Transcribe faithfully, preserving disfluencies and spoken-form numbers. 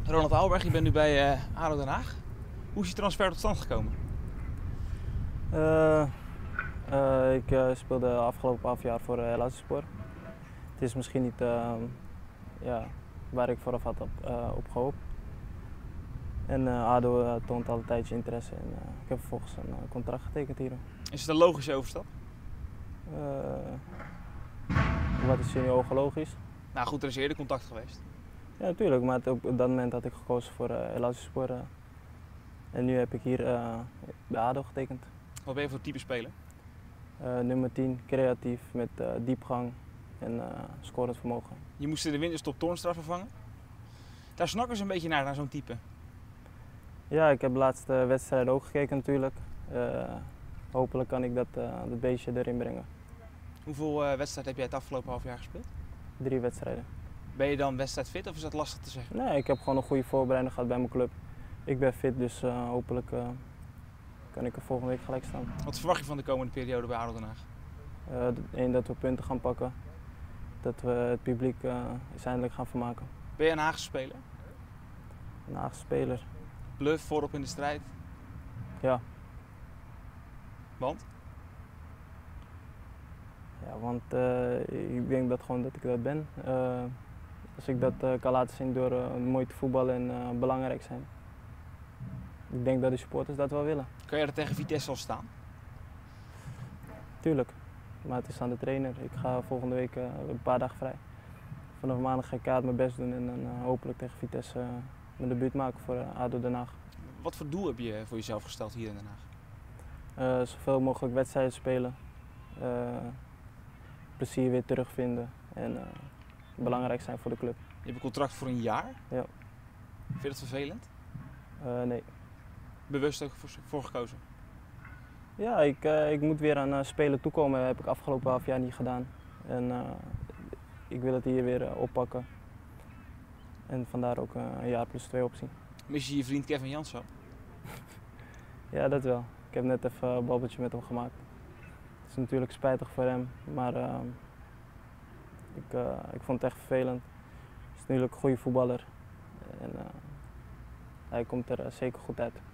Ronald Aalberg, je bent nu bij uh, ADO Den Haag. Hoe is je transfer tot stand gekomen? Uh, uh, ik uh, speelde afgelopen half jaar voor uh, Elazığspor. Het is misschien niet uh, ja, waar ik vooraf had op, uh, op gehoopt. En uh, ADO uh, toont al een tijdje interesse en uh, ik heb vervolgens een uh, contract getekend hier. Is het een logische overstap? Uh, wat is in je ogen logisch? Nou goed, er is eerder contact geweest. Ja, natuurlijk, maar op dat moment had ik gekozen voor uh, Elazığspor. Uh, en nu heb ik hier uh, bij ADO getekend. Wat ben je voor type speler? Uh, nummer tien, creatief, met uh, diepgang en uh, scorend vermogen. Je moest in de winterstop Toornstra vervangen. Daar snakken ze een beetje naar, naar zo'n type. Ja, ik heb de laatste wedstrijden ook gekeken natuurlijk. Uh, hopelijk kan ik dat, uh, dat beestje erin brengen. Hoeveel uh, wedstrijden heb jij het afgelopen half jaar gespeeld? Drie wedstrijden. Ben je dan wedstrijdfit of is dat lastig te zeggen? Nee, ik heb gewoon een goede voorbereiding gehad bij mijn club. Ik ben fit, dus uh, hopelijk uh, kan ik er volgende week gelijk staan. Wat verwacht je van de komende periode bij ADO Den Haag? Eén, uh, dat we punten gaan pakken. Dat we het publiek uh, eens eindelijk gaan vermaken. Ben je een Haagse speler? Een Haagse speler. Bluff, voorop in de strijd? Ja. Want? Ja, want uh, ik denk dat gewoon dat ik dat ben. Uh, als ik dat uh, kan laten zien door uh, mooi te voetballen en uh, belangrijk zijn. Ik denk dat de supporters dat wel willen. Kan je er tegen Vitesse al staan? Tuurlijk, maar het is aan de trainer. Ik ga volgende week uh, een paar dagen vrij. Vanaf maandag ga ik kaart mijn best doen en dan uh, hopelijk tegen Vitesse uh, mijn debuut maken voor uh, ADO Den Haag. Wat voor doel heb je voor jezelf gesteld hier in Den Haag? Uh, zoveel mogelijk wedstrijden spelen. Uh, plezier weer terugvinden en uh, belangrijk zijn voor de club. Je hebt een contract voor een jaar? Ja. Vind je dat vervelend? Uh, nee. Bewust ook voor, voor gekozen? Ja, ik, uh, ik moet weer aan uh, spelen toekomen. Dat heb ik afgelopen half jaar niet gedaan. En uh, ik wil het hier weer uh, oppakken. En vandaar ook uh, een jaar plus twee optie. Mis je je vriend Kevin Jansen? Ja, dat wel. Ik heb net even een babbeltje met hem gemaakt. Het is natuurlijk spijtig voor hem, maar uh, ik, uh, ik vond het echt vervelend. Hij is natuurlijk een goede voetballer en uh, hij komt er uh, zeker goed uit.